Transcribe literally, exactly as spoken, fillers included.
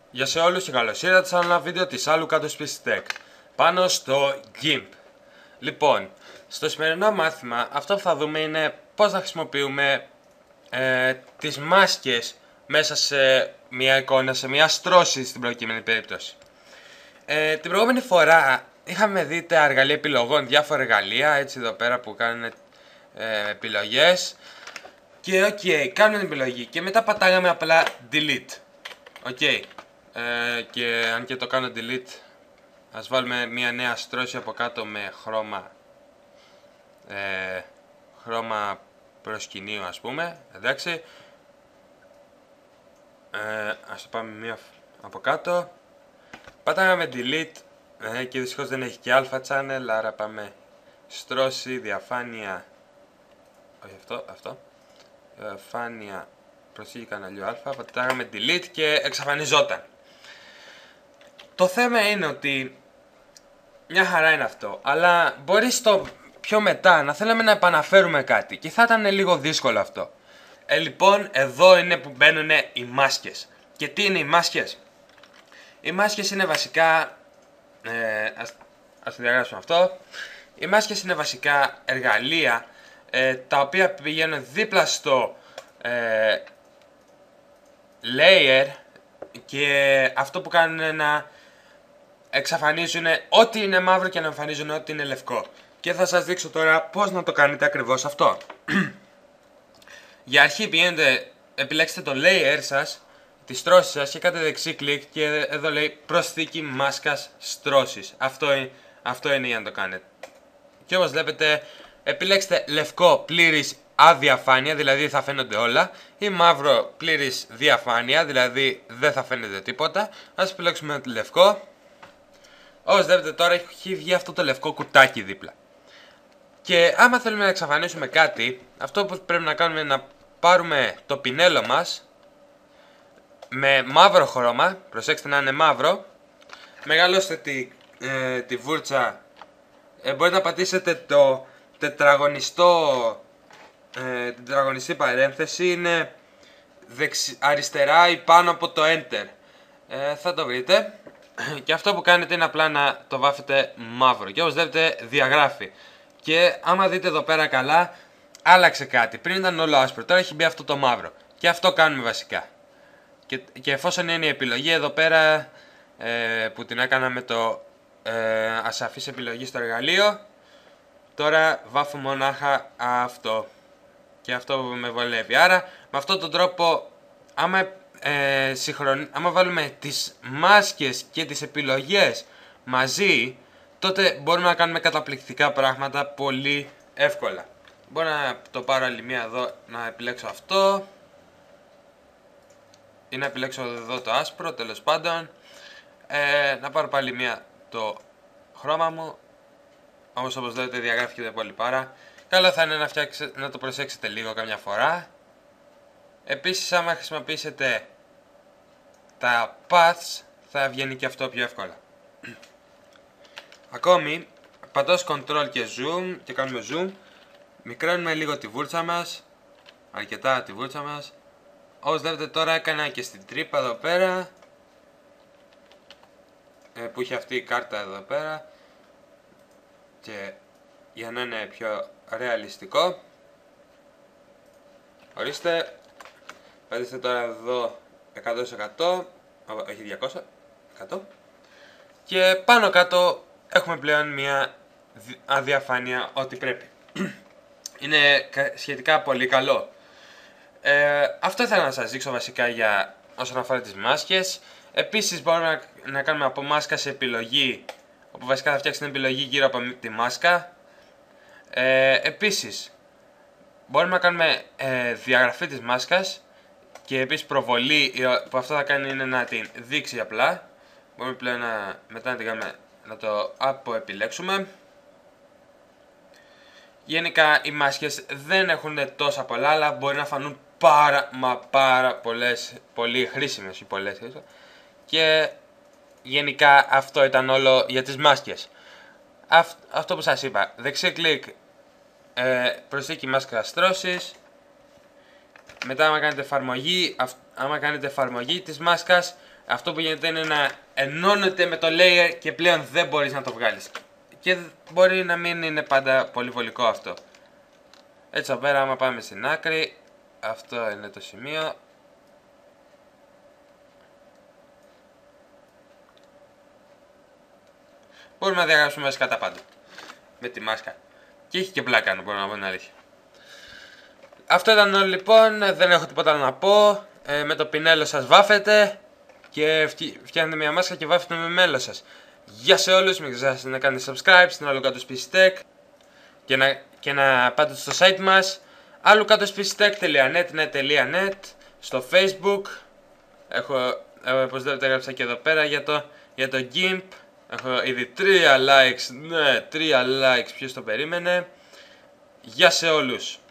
Γεια σε όλους και καλώς ήρθατε σε ένα βίντεο της άλλου κάτω πι σι Tech πάνω στο γιμπ. Λοιπόν, στο σημερινό μάθημα αυτό που θα δούμε είναι πώς να χρησιμοποιούμε ε, τις μάσκες μέσα σε μια εικόνα, σε μια στρώση στην προκειμένη περίπτωση. Ε, την προηγούμενη φορά είχαμε δει τα εργαλεία επιλογών, διάφορα εργαλεία έτσι εδώ πέρα που κάνουν ε, επιλογές. Και οκ, okay, κάνουμε την επιλογή και μετά πατάγαμε απλά delete. Οκ. Okay. Ε, και αν και το κάνω delete, ας βάλουμε μια νέα στρώση από κάτω με χρώμα ε, χρώμα προσκυνίου, ας πούμε, εντάξει. Ε, ας το πάμε μια από κάτω. Πατάγαμε delete ε, και δυστυχώς δεν έχει και alpha channel, άρα πάμε στρώση, διαφάνεια, όχι αυτό, αυτό, διαφάνεια, προσθήκη καναλιού α, πατάγαμε delete και εξαφανιζόταν. Το θέμα είναι ότι μια χαρά είναι αυτό, αλλά μπορεί στο πιο μετά να θέλαμε να επαναφέρουμε κάτι και θα ήταν λίγο δύσκολο αυτό. Ε, λοιπόν, εδώ είναι που μπαίνουν οι μάσκες. Και τι είναι οι μάσκες? Οι μάσκες είναι βασικά, ε, ας, ας το διαγράψουμε αυτό. Οι μάσκες είναι βασικά εργαλεία ε, τα οποία πηγαίνουν δίπλα στο ε, layer και αυτό που κάνουν είναι να εξαφανίζουν ό,τι είναι μαύρο και να εμφανίζουν ό,τι είναι λευκό. Και θα σας δείξω τώρα πώς να το κάνετε ακριβώς αυτό. Για αρχή πηγαίνετε, επιλέξτε το layer σας, τη στρώση σας και κάντε δεξί κλικ και εδώ λέει προσθήκη μάσκας στρώσης. Αυτό είναι, αυτό είναι για να το κάνετε. Και όπως βλέπετε επιλέξτε λευκό πλήρης αδιαφάνεια, δηλαδή θα φαίνονται όλα, ή μαύρο πλήρης διαφάνεια, δηλαδή δεν θα φαίνεται τίποτα. Ας επιλέξουμε το λευκό. Όπως βλέπετε τώρα έχει βγει αυτό το λευκό κουτάκι δίπλα. Και άμα θέλουμε να εξαφανίσουμε κάτι, αυτό που πρέπει να κάνουμε είναι να πάρουμε το πινέλο μας με μαύρο χρώμα, προσέξτε να είναι μαύρο, μεγαλώστε τη, ε, τη βούρτσα, ε, μπορείτε να πατήσετε το τετραγωνιστό, ε, την τετραγωνιστή παρένθεση, είναι δεξι, αριστερά ή πάνω από το Enter, ε, θα το βρείτε. Και αυτό που κάνετε είναι απλά να το βάφετε μαύρο και όπως βλέπετε διαγράφει. Και άμα δείτε εδώ πέρα καλά, άλλαξε κάτι. Πριν ήταν όλο άσπρο, τώρα έχει μπει αυτό το μαύρο. Και αυτό κάνουμε βασικά. Και, και εφόσον είναι η επιλογή εδώ πέρα ε, που την έκανα με το ε, ασαφής επιλογή στο εργαλείο, τώρα βάφω μονάχα αυτό. Και αυτό με βολεύει. Άρα με αυτόν τον τρόπο, άμα, ε, συγχρον... άμα βάλουμε τις μάσκες και τις επιλογές μαζί, τότε μπορούμε να κάνουμε καταπληκτικά πράγματα πολύ εύκολα. Μπορώ να το πάρω άλλη μία εδώ, να επιλέξω αυτό ή να επιλέξω εδώ το άσπρο, τέλος πάντων. Ε, να πάρω πάλι μία το χρώμα μου, όμως όπως βλέπετε διαγράφηκε πολύ πάρα. Καλό θα είναι να, φτιάξετε, να το προσέξετε λίγο καμιά φορά. Επίσης άμα χρησιμοποιήσετε τα paths θα βγαίνει και αυτό πιο εύκολα. Ακόμη, πατώντας control και zoom και κάνουμε zoom, μικραίνουμε λίγο τη βούρτσα μας, αρκετά τη βούρτσα μας. Όπως βλέπετε τώρα έκανα και στην τρύπα εδώ πέρα, που είχε αυτή η κάρτα εδώ πέρα, και για να είναι πιο ρεαλιστικό, ορίστε, πατήστε τώρα εδώ εκατό τοις εκατό, όχι διακόσια τοις εκατό, και πάνω κάτω έχουμε πλέον μια αδιαφάνεια ό,τι πρέπει. Είναι σχετικά πολύ καλό. Ε, αυτό ήθελα να σας δείξω βασικά για όσον αφορά τις μάσκες. Επίσης μπορούμε να, να κάνουμε από μάσκα σε επιλογή, όπου βασικά θα φτιάξει την επιλογή γύρω από τη μάσκα. Ε, επίσης μπορούμε να κάνουμε ε, διαγραφή της μάσκας και επίσης προβολή, που αυτό θα κάνει είναι να την δείξει απλά. Μπορούμε πλέον να, μετά να την κάνουμε, να το αποεπιλέξουμε. Γενικά οι μάσκες δεν έχουν τόσα πολλά, αλλά μπορεί να φανούν πάρα μα πάρα πολλές, πολύ χρήσιμες ή πολλές. Και γενικά αυτό ήταν όλο για τις μάσκες. Αυτ, αυτό που σας είπα, δεξί κλικ, ε, προσθήκη μάσκα στρώσης. Μετά άμα κάνετε εφαρμογή, αυ, άμα κάνετε εφαρμογή της μάσκας, αυτό που γίνεται είναι να ενώνεται με το layer και πλέον δεν μπορείς να το βγάλεις. Και μπορεί να μην είναι πάντα πολύ βολικό αυτό. Έτσι εδώ πέρα, άμα πάμε στην άκρη, αυτό είναι το σημείο. Μπορούμε να διαγράψουμε βασικά τα πάντα με τη μάσκα. Και έχει και πλάκα, να μπορώ να πω την αλήθεια. Αυτό ήταν όλο λοιπόν, δεν έχω τίποτα άλλο να πω. Ε, με το πινέλο σας βάφετε και φτιάχνετε μια μάσκα και βάφετε με μέλο σας. Γεια σε όλους, μην ξεχάσετε να κάνετε subscribe στην Allocatospeecetech και να, και να πάτε στο site μας allocatospeecetech τελεία net στο Facebook. Έχω, όπως βλέπετε, έγραψα και εδώ πέρα για το, για το GIMP. Έχω ήδη τρία likes, ναι, τρία likes, ποιος το περίμενε. Γεια σε όλους.